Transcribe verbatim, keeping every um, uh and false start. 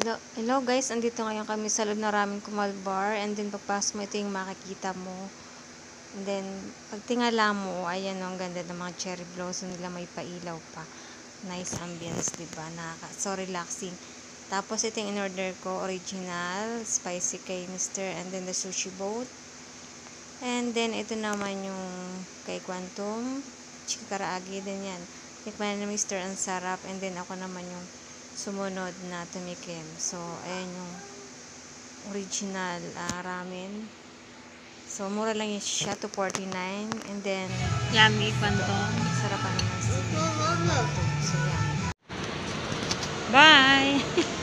Hello guys, andito ngayon kami sa loob ng Ramen Kumal Bar, and then pagpasok mo ito yung makikita mo. And then pag tingala mo, ayan oh, ang ganda ng mga cherry blossom nila, may pailaw pa. Nice ambience, diba? Nakaka so relaxing. Tapos ito yung in-order ko, original spicy kay mister, and then the sushi boat. And then ito naman yung kay Quantum chicken karaage din yan. Tikman na mister, ang sarap. And then ako naman yung sumunod na tumikim. So, ayan yung original uh, ramen. So, mura lang yung siya, two forty-nine. And then, Yummy, Quantum. Sarapan naman si So, yummy. Bye!